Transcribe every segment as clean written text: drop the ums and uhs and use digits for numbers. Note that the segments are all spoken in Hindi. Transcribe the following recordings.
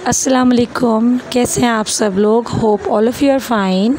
अस्सलाम वालेकुम, कैसे हैं आप सब लोग। Hope all of you are fine.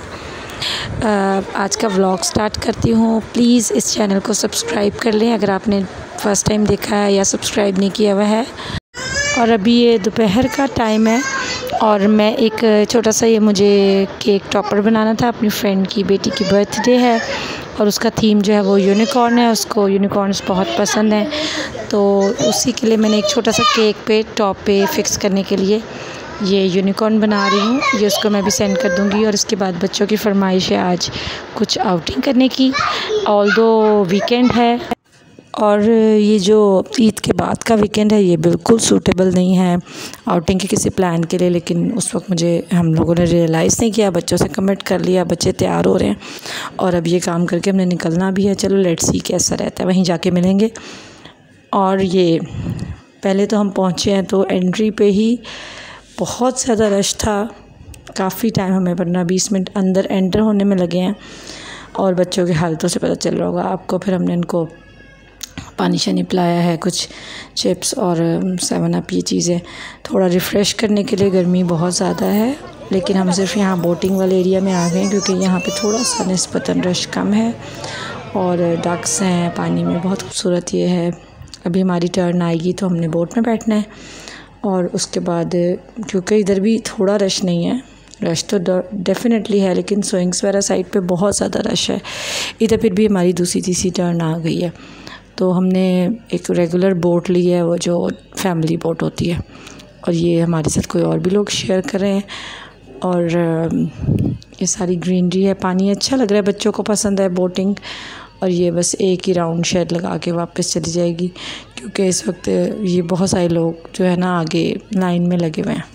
आज का व्लॉग स्टार्ट करती हूँ। प्लीज़ इस चैनल को सब्सक्राइब कर लें अगर आपने फ़र्स्ट टाइम देखा है या सब्सक्राइब नहीं किया हुआ है। और अभी ये दोपहर का टाइम है और मैं एक छोटा सा ये मुझे केक टॉपर बनाना था। अपनी फ्रेंड की बेटी की बर्थडे है और उसका थीम जो है वो यूनिकॉर्न है। उसको यूनिकॉर्न्स बहुत पसंद हैं, तो उसी के लिए मैंने एक छोटा सा केक पे टॉप पे फिक्स करने के लिए ये यूनिकॉर्न बना रही हूँ। ये उसको मैं भी सेंड कर दूँगी। और इसके बाद बच्चों की फरमाइश है आज कुछ आउटिंग करने की, ऑल्दो वीकेंड है। और ये जो ईद के बाद का वीकेंड है ये बिल्कुल सूटेबल नहीं है आउटिंग के किसी प्लान के लिए। लेकिन उस वक्त हम लोगों ने रियलाइज़ नहीं किया, बच्चों से कमिट कर लिया, बच्चे तैयार हो रहे हैं और अब ये काम करके हमने निकलना भी है। चलो लेट्स सी कैसा रहता है, वहीं जाके मिलेंगे। और ये पहले तो हम पहुँचे हैं तो एंट्री पे ही बहुत ज़्यादा रश था। काफ़ी टाइम हमें 15-20 मिनट अंदर एंटर होने में लगे हैं। और बच्चों की हालतों से पता चल रहा होगा आपको। फिर हमने इनको पानी शानी पिलाया है, कुछ चिप्स और 7 अप, ये चीज़ें थोड़ा रिफ़्रेश करने के लिए। गर्मी बहुत ज़्यादा है लेकिन हम सिर्फ यहाँ बोटिंग वाले एरिया में आ गए हैं क्योंकि यहाँ पे थोड़ा सा निस्बतन रश कम है और डक्स हैं पानी में। बहुत खूबसूरत ये है। अभी हमारी टर्न आएगी तो हमने बोट में बैठना है और उसके बाद क्योंकि इधर भी थोड़ा रश नहीं है, रश तो डेफिनेटली है लेकिन स्विंग्स वगैरह साइड पे बहुत ज़्यादा रश है। इधर फिर भी हमारी दूसरी तीसरी टर्न आ गई है तो हमने एक रेगुलर बोट ली है, वो जो फैमिली बोट होती है। और ये हमारे साथ कोई और भी लोग शेयर कर रहे हैं। और ये सारी ग्रीनरी है, पानी अच्छा लग रहा है, बच्चों को पसंद है बोटिंग। और ये बस एक ही राउंड शेड लगा के वापस चली जाएगी क्योंकि इस वक्त ये बहुत सारे लोग जो है ना आगे लाइन में लगे हुए हैं।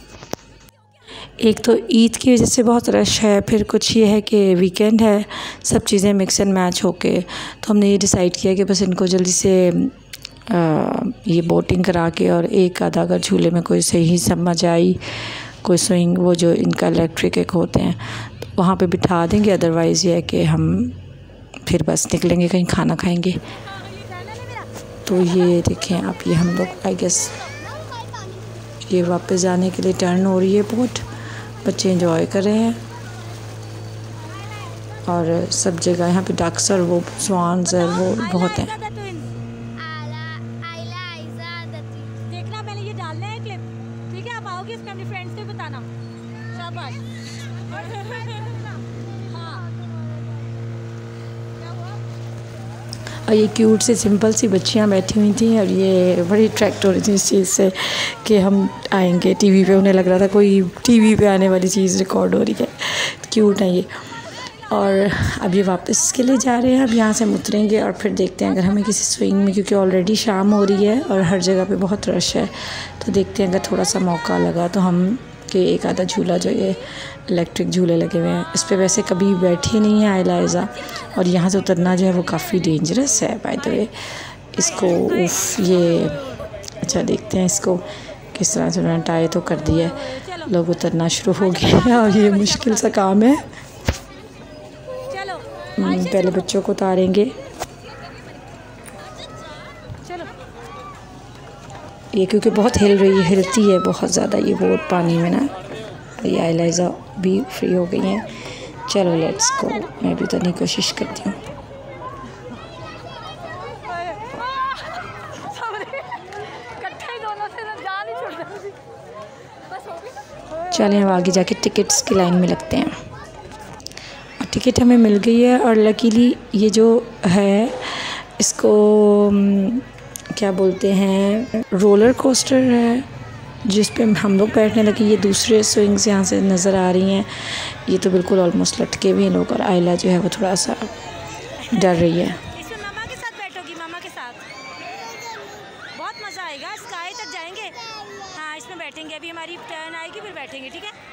एक तो ईद की वजह से बहुत रश है, फिर कुछ ये है कि वीकेंड है, सब चीज़ें मिक्स एंड मैच होके तो हमने ये डिसाइड किया कि बस इनको जल्दी से ये बोटिंग करा के और एक आधा अगर झूले में कोई सही समझ आई, कोई स्विंग वो जो इनका इलेक्ट्रिक एक होते हैं तो वहाँ पे बिठा देंगे। अदरवाइज़ ये है कि हम फिर बस निकलेंगे, कहीं खाना खाएंगे। तो ये देखें आप, ये हम लोग आई गेस ये वापस जाने के लिए टर्न हो रही है बोट। बच्चे एंजॉय कर रहे हैं और सब जगह यहाँ पे डक्स और वो स्वान्स और वो बहुत हैं। देखना पहले ये डालना है क्लिप, ठीक है? आप आओगे इसमें अपनी फ्रेंड्स को बताना। शाबाश। और ये क्यूट सी सिंपल सी बच्चियाँ बैठी हुई थी और ये बड़ी अट्रैक्ट हो रही थी इस चीज़ से कि हम आएंगे टीवी पे। उन्हें लग रहा था कोई टीवी पे आने वाली चीज़ रिकॉर्ड हो रही है। क्यूट है ये। और अब ये वापस के लिए जा रहे हैं। अब यहाँ से हम उतरेंगे और फिर देखते हैं अगर हमें किसी स्विंग में, क्योंकि ऑलरेडी शाम हो रही है और हर जगह पे बहुत रश है, तो देखते हैं अगर थोड़ा सा मौका लगा तो हम कि एक आधा झूला जो ये इलेक्ट्रिक झूले लगे हुए हैं इस पे वैसे कभी बैठी नहीं है आयलाइज़ा। और यहाँ से उतरना जो है वो काफ़ी डेंजरस है बाय द वे। इसको उफ ये अच्छा देखते हैं इसको किस तरह से उन्होंने टाई तो कर दिया है। लोग उतरना शुरू हो गए हैं और ये मुश्किल सा काम है। पहले बच्चों को उतारेंगे। ये क्योंकि बहुत हिल रही है, हिलती है बहुत ज़्यादा ये बोट पानी में ना। ये आयलाइज़ा भी फ्री हो गई हैं। चलो लेट्स गो, मैं भी उतरने की कोशिश करती हूँ। चलें अब आगे जाके टिकट्स की लाइन में लगते हैं। और टिकट हमें मिल गई है और लकीली ये जो है इसको क्या बोलते हैं, रोलर कोस्टर है जिस पे हम लोग बैठने लगे। ये दूसरे स्विंग्स यहाँ से नज़र आ रही हैं। ये तो बिल्कुल ऑलमोस्ट लटके हुए हैं लोग और आयला जो है वो थोड़ा सा डर रही है। इसमें मामा के साथ बैठोगी, मामा के साथ बहुत मज़ा आएगा। स्काई तक जाएंगे। हाँ इसमें बैठेंगे, अभी हमारी टर्न आएगी फिर बैठेंगे, ठीक है?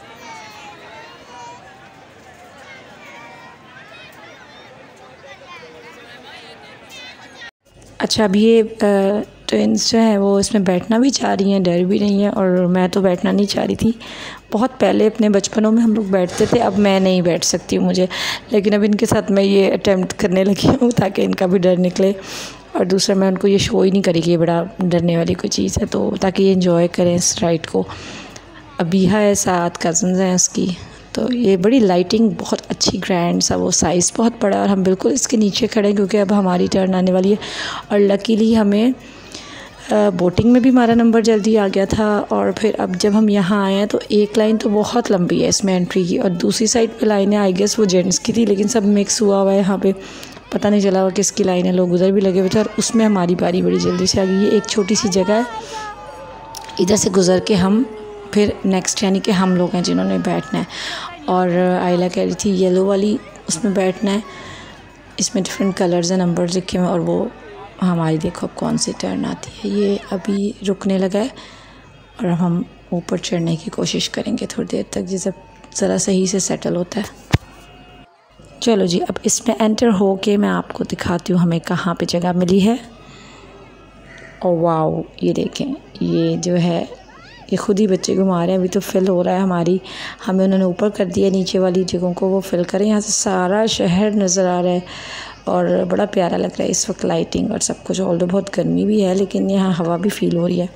अच्छा अब ये ट्विंस जो हैं वो इसमें बैठना भी चाह रही हैं, डर भी नहीं है। और मैं तो बैठना नहीं चाह रही थी। बहुत पहले अपने बचपनों में हम लोग बैठते थे, अब मैं नहीं बैठ सकती हूँ मुझे। लेकिन अब इनके साथ मैं ये अटेम्प्ट करने लगी हूँ ताकि इनका भी डर निकले। और दूसरा मैं उनको ये शो ही नहीं करी कि ये बड़ा डरने वाली कोई चीज़ है, तो ताकि ये एंजॉय करें इस राइड को। अबीहा है, 7 कज़न्स हैं उसकी। तो ये बड़ी लाइटिंग बहुत अच्छी ग्रैंड सा, वो साइज़ बहुत बड़ा है और हम बिल्कुल इसके नीचे खड़े हैं क्योंकि अब हमारी टर्न आने वाली है। और लकीली हमें बोटिंग में भी हमारा नंबर जल्दी आ गया था। और फिर अब जब हम यहाँ आए हैं तो एक लाइन तो बहुत लंबी है इसमें एंट्री की, और दूसरी साइड पे लाइनें आई गेस वो जेंट्स की थी, लेकिन सब मिक्स हुआ हुआ है यहाँ पे, पता नहीं चला हुआ किसकी लाइन है। लोग उधर भी लगे हुए थे और उसमें हमारी बारी बड़ी जल्दी से आ गई। ये एक छोटी सी जगह है, इधर से गुज़र के हम फिर नेक्स्ट, यानी कि हम लोग हैं जिन्होंने बैठना है। और आयला कह रही थी येलो वाली उसमें बैठना है, इसमें डिफरेंट कलर्स हैं, नंबर लिखे हुए हैं। और वो हमारी देखो अब कौन सी टर्न आती है। ये अभी रुकने लगा है और हम ऊपर चढ़ने की कोशिश करेंगे थोड़ी देर तक, जैसे ज़रा सही से सेटल होता है। चलो जी, अब इसमें एंटर हो के मैं आपको दिखाती हूँ हमें कहाँ पे जगह मिली है। और वाओ, ये देखें, ये जो है ये ख़ुद ही बच्चे घुमा रहे हैं। अभी तो फिल हो रहा है हमें उन्होंने ऊपर कर दिया, नीचे वाली जगहों को वो फिल करें। यहाँ से सारा शहर नज़र आ रहा है और बड़ा प्यारा लग रहा है इस वक्त, लाइटिंग और सब कुछ। ऑल्दो बहुत गर्मी भी है लेकिन यहाँ हवा भी फील हो रही है।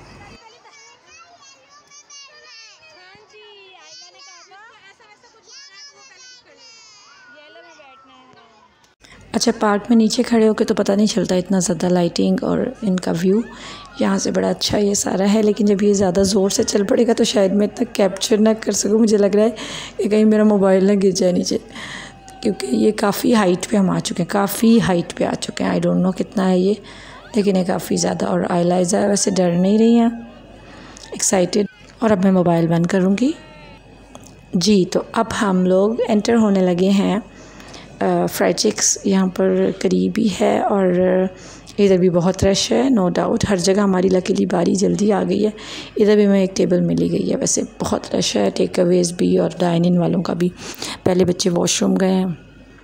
अच्छा, पार्क में नीचे खड़े होकर तो पता नहीं चलता इतना ज़्यादा लाइटिंग और इनका व्यू यहाँ से बड़ा अच्छा ये सारा है, लेकिन जब ये ज़्यादा ज़ोर से चल पड़ेगा तो शायद मैं इतना कैप्चर ना कर सकूँ। मुझे लग रहा है कि कहीं मेरा मोबाइल ना गिर जाए नीचे, क्योंकि ये काफ़ी हाइट पे हम आ चुके हैं, काफ़ी हाइट पे आ चुके हैं। आई डोंट नो कितना है ये, लेकिन ये काफ़ी ज़्यादा। और आयलाइज़ा वैसे डर नहीं रही हैं, एक्साइटेड। और अब मैं मोबाइल बंद करूँगी जी। तो अब हम लोग एंटर होने लगे हैं। फ्राइड चिक्स यहाँ पर करीबी है और इधर भी बहुत रश है, नो डाउट। हर जगह हमारी लकीली बारी जल्दी आ गई है। इधर भी हमें एक टेबल मिली गई है। वैसे बहुत रश है, टेक अवेज़ भी और डाइन इन वालों का भी। पहले बच्चे वॉशरूम गए हैं,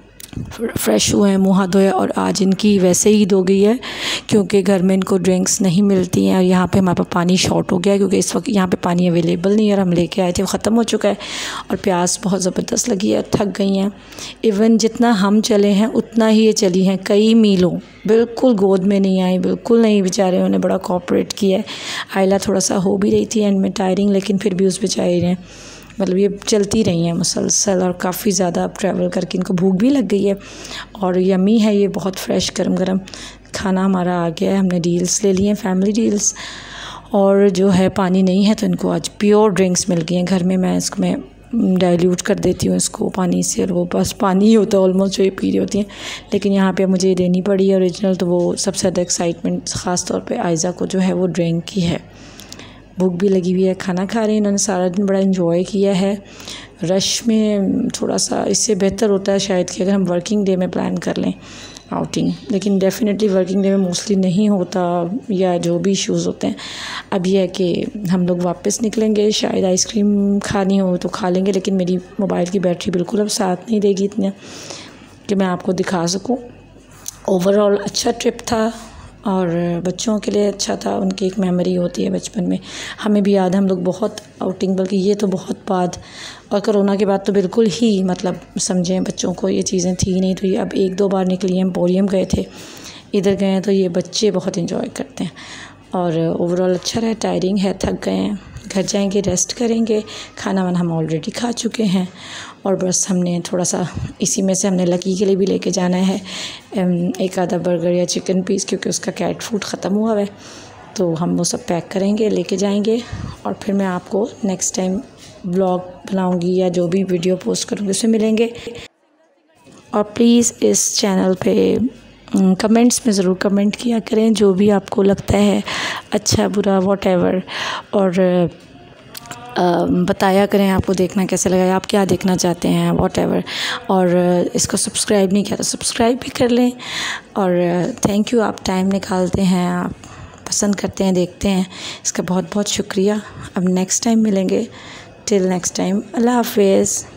फ्रेश हुए हैं, मुँह हाथ धोए, और आज इनकी वैसे ही हो गई है क्योंकि घर में इनको ड्रिंक्स नहीं मिलती हैं। और यहाँ पे हमारे पास पानी शॉर्ट हो गया है क्योंकि इस वक्त यहाँ पे पानी अवेलेबल नहीं है और हम लेके आए थे, वो ख़त्म हो चुका है। और प्यास बहुत ज़बरदस्त लगी है, थक गई हैं। इवन जितना हम चले हैं उतना ही ये चली हैं, कई मीलों, बिल्कुल गोद में नहीं आई, बिल्कुल नहीं। बेचारे उन्होंने बड़ा कोऑपरेट किया है। आयला थोड़ा सा हो भी रही थी एंड में टायरिंग, लेकिन फिर भी उस बेचारे ने मतलब ये चलती रही हैं मुसलसल, और काफ़ी ज़्यादा ट्रैवल करके इनको भूख भी लग गई है। और यमी है ये, बहुत फ्रेश गरम गरम खाना हमारा आ गया है। हमने डील्स ले लिए हैं, फैमिली डील्स। और जो है पानी नहीं है तो इनको आज प्योर ड्रिंक्स मिल गई हैं घर में। मैं इसको डाइल्यूट कर देती हूँ इसको पानी से, और वो बस पानी ही होता है ऑलमोस्ट जो ये पी रही होती हैं। लेकिन यहाँ पे मुझे देनी पड़ी है ओरिजिनल, तो वो सबसे ज़्यादा एक्साइटमेंट ख़ास तौर पे आयज़ा को जो है वो ड्रिंक की है। भूख भी लगी हुई है, खाना खा रहे हैं। इन्होंने सारा दिन बड़ा एंजॉय किया है। रश में थोड़ा सा इससे बेहतर होता है शायद कि अगर हम वर्किंग डे में प्लान कर लें आउटिंग, लेकिन डेफिनेटली वर्किंग डे में मोस्टली नहीं होता, या जो भी इश्यूज़ होते हैं। अब यह है कि हम लोग वापस निकलेंगे, शायद आइसक्रीम खानी हो तो खा लेंगे, लेकिन मेरी मोबाइल की बैटरी बिल्कुल अब साथ नहीं देगी इतने कि मैं आपको दिखा सकूं। ओवरऑल अच्छा ट्रिप था और बच्चों के लिए अच्छा था, उनकी एक मेमोरी होती है बचपन में। हमें भी याद है, हम लोग बहुत आउटिंग, बल्कि ये तो बहुत बाद, और कोरोना के बाद तो बिल्कुल ही मतलब समझें बच्चों को ये चीज़ें थी नहीं। तो ये अब 1-2 बार निकली हैं। एम्पोरियम गए थे, इधर गए हैं, तो ये बच्चे बहुत इन्जॉय करते हैं। और ओवरऑल अच्छा रहा। टायरिंग है, थक गए हैं, घर जाएंगे, रेस्ट करेंगे। खाना वाना हम ऑलरेडी खा चुके हैं और बस हमने थोड़ा सा इसी में से हमने लकी के लिए भी लेके जाना है एक आधा बर्गर या चिकन पीस, क्योंकि उसका कैट फूड ख़त्म हुआ है। तो हम वो सब पैक करेंगे, लेके जाएंगे, और फिर मैं आपको नेक्स्ट टाइम ब्लॉग बनाऊंगी या जो भी वीडियो पोस्ट करूँगी उसमें मिलेंगे। और प्लीज़ इस चैनल पे कमेंट्स में ज़रूर कमेंट किया करें, जो भी आपको लगता है अच्छा बुरा व्हाटएवर, और बताया करें आपको देखना कैसा लगा, आप क्या देखना चाहते हैं व्हाटएवर। और इसको सब्सक्राइब नहीं किया तो सब्सक्राइब भी कर लें। और थैंक यू, आप टाइम निकालते हैं, आप पसंद करते हैं, देखते हैं, इसका बहुत बहुत शुक्रिया। अब नेक्स्ट टाइम मिलेंगे। टिल नेक्स्ट टाइम, अल्लाह हाफ़िज़।